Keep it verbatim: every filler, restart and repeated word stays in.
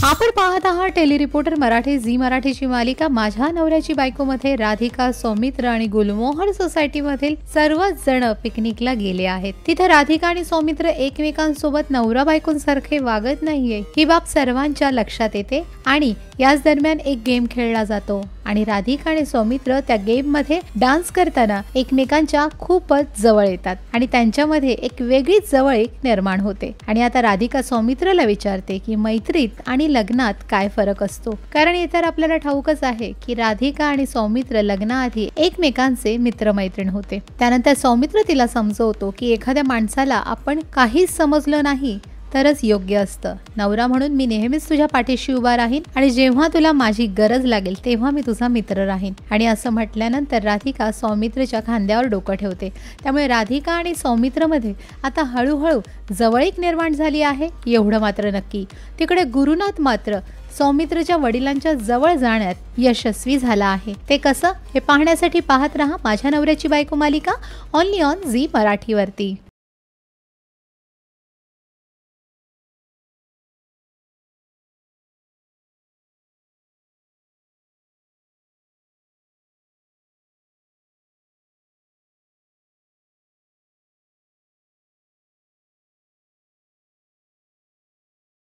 आपण पाहत आहात टेली रिपोर्टर मराठी झी मराठीची मालिका माझ्या नवऱ्याची बायको मध्ये राधिका, सौमित्र आणि गुलमोहर सोसायटी मधील सर्वच जण पिकनिकला गेले आहेत। तिथे राधिका आणि सौमित्र एकमेकांसोबत नवरा बायकोंसारखे वागत नाहीये ही बाब सर्वांच्या लक्षात येते आणि याच दरम्यान एक गेम खेळला जातो आणि राधिका आणि सौमित्र त्या गेम मध्ये डान्स करताना एकमेकांच्या खूपच जवळ येतात आणि त्यांच्यामध्ये एक वेगळीच जवळीक निर्माण होते। आणि आता राधिका सौमित्रला विचारते की मैत्रीत आणि लग्नात काय फरक असतो, कारण हे तर आपल्याला ठाऊकच आहे की राधिका आणि सौमित्र लग्नाआधी एकमेकांचे मित्रमैत्रीण होते। त्यानंतर सौमित्र तिला समजवतो की एखाद्या माणसाला आपण काहीच समजलं नाही तरच योग्य असतं। नवरा म्हणून मी नेहमीच तुझ्या पाठीशी उभा राहीन आणि जेव्हा तुला माझी गरज लागेल तेव्हा मी तुझा मित्र राहीन। आणि असं म्हटल्यानंतर राधिका सौमित्रच्या खांद्यावर डोकं ठेवते। त्यामुळे राधिका आणि सौमित्रमध्ये आता हळूहळू जवळीक निर्माण झाली आहे एवढं मात्र नक्की। तिकडे गुरुनाथ मात्र सौमित्रच्या वडिलांच्या जवळ जाण्यात यशस्वी झाला आहे। ते कसं हे पाहण्यासाठी पाहत रहा माझ्या नवऱ्याची बायको मालिका ओनली ऑन झी मराठीवरती।